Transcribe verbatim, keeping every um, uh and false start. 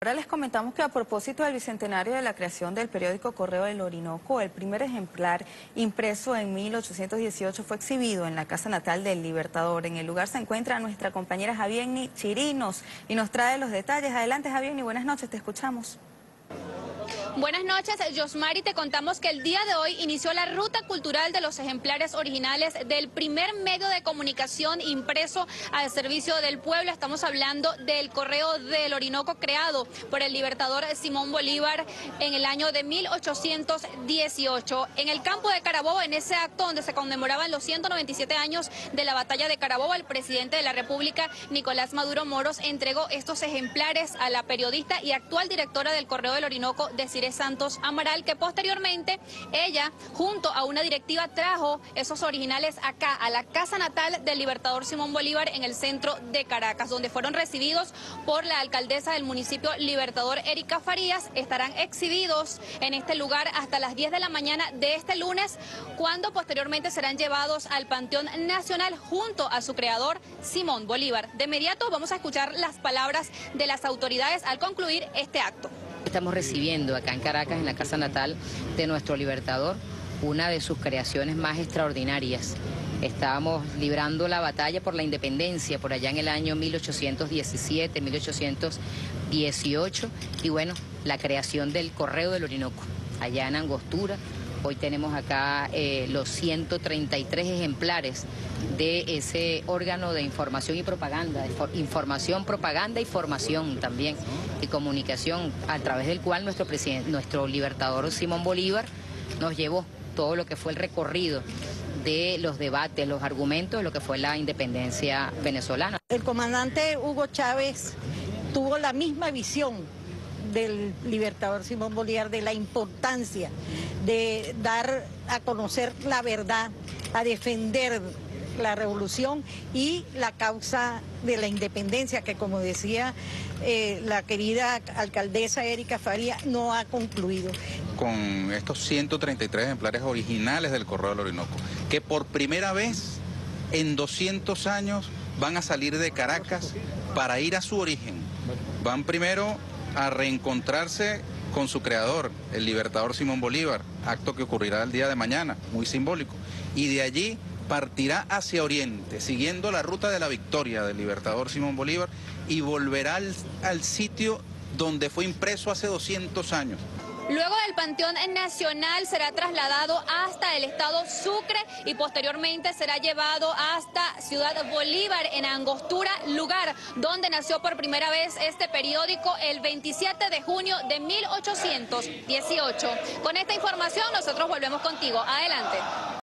Ahora les comentamos que a propósito del bicentenario de la creación del periódico Correo del Orinoco, el primer ejemplar impreso en mil ochocientos dieciocho fue exhibido en la casa natal del Libertador. En el lugar se encuentra nuestra compañera Javienny Chirinos y nos trae los detalles. Adelante, Javienny, buenas noches, te escuchamos. Buenas noches, Yosmari. Te contamos que el día de hoy inició la ruta cultural de los ejemplares originales del primer medio de comunicación impreso al servicio del pueblo. Estamos hablando del Correo del Orinoco, creado por el libertador Simón Bolívar en el año de mil ochocientos dieciocho. En el campo de Carabobo, en ese acto donde se conmemoraban los ciento noventa y siete años de la batalla de Carabobo, el presidente de la República, Nicolás Maduro Moros, entregó estos ejemplares a la periodista y actual directora del Correo del Orinoco, Desiree Santos Amaral, que posteriormente ella, junto a una directiva, trajo esos originales acá, a la casa natal del libertador Simón Bolívar en el centro de Caracas, donde fueron recibidos por la alcaldesa del municipio Libertador, Erika Farías. Estarán exhibidos en este lugar hasta las diez de la mañana de este lunes, cuando posteriormente serán llevados al Panteón Nacional junto a su creador, Simón Bolívar. De inmediato vamos a escuchar las palabras de las autoridades al concluir este acto. Estamos recibiendo acá en Caracas, en la casa natal de nuestro libertador, una de sus creaciones más extraordinarias. Estábamos librando la batalla por la independencia por allá en el año mil ochocientos diecisiete, mil ochocientos dieciocho, y bueno, la creación del Correo del Orinoco, allá en Angostura. Hoy tenemos acá eh, los ciento treinta y tres ejemplares de ese órgano de información y propaganda, de for información, propaganda y formación también, y comunicación, a través del cual nuestro presidente, nuestro libertador Simón Bolívar nos llevó todo lo que fue el recorrido de los debates, los argumentos de lo que fue la independencia venezolana. El comandante Hugo Chávez tuvo la misma visión del libertador Simón Bolívar, de la importancia de dar a conocer la verdad, a defender la revolución y la causa de la independencia, que como decía eh, la querida alcaldesa Erika Farías, no ha concluido. Con estos ciento treinta y tres ejemplares originales del Correo del Orinoco, que por primera vez en doscientos años van a salir de Caracas para ir a su origen. Van primero a reencontrarse con su creador, el libertador Simón Bolívar, acto que ocurrirá el día de mañana, muy simbólico, y de allí partirá hacia Oriente, siguiendo la ruta de la victoria del libertador Simón Bolívar, y volverá al, al sitio donde fue impreso hace doscientos años. Luego del Panteón Nacional será trasladado hasta el estado Sucre y posteriormente será llevado hasta Ciudad Bolívar, en Angostura, lugar donde nació por primera vez este periódico el veintisiete de junio de mil ochocientos dieciocho. Con esta información nosotros volvemos contigo. Adelante.